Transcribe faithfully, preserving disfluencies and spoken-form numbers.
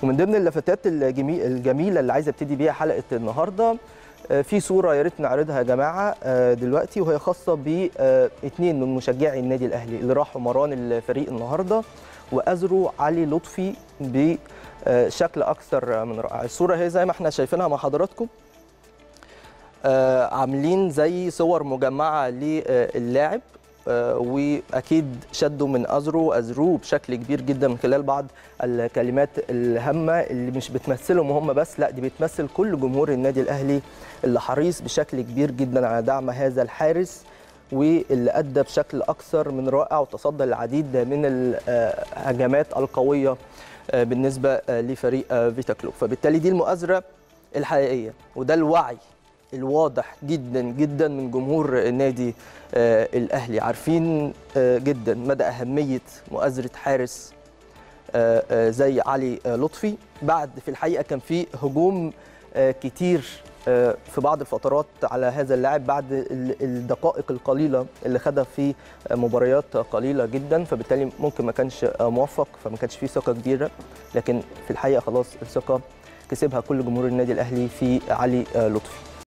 ومن ضمن اللفتات الجميل الجميله اللي عايزه ابتدي بيها حلقه النهارده، في صوره يا ريت نعرضها يا جماعه دلوقتي، وهي خاصه باثنين من مشجعي النادي الاهلي اللي راحوا مران الفريق النهارده وازروا علي لطفي بشكل اكثر من رائع. الصوره هي زي ما احنا شايفينها مع حضراتكم، عاملين زي صور مجمعه للاعب، واكيد شدوا من ازرو وازروه بشكل كبير جدا من خلال بعض الكلمات الهامه اللي مش بتمثلهم هم بس، لا دي بتمثل كل جمهور النادي الاهلي اللي حريص بشكل كبير جدا على دعم هذا الحارس، واللي ادى بشكل اكثر من رائع وتصدى للعديد من الهجمات القويه بالنسبه لفريق فيتا كلوب. فبالتالي دي المؤازره الحقيقيه وده الوعي الواضح جدا جدا من جمهور النادي الاهلي، عارفين جدا مدى اهميه مؤازره حارس زي علي لطفي. بعد في الحقيقه كان في هجوم كتير في بعض الفترات على هذا اللاعب بعد الدقائق القليله اللي خدها في مباريات قليله جدا، فبالتالي ممكن ما كانش موفق، فما كانش فيه ثقه كبيره، لكن في الحقيقه خلاص الثقه كسبها كل جمهور النادي الاهلي في علي لطفي.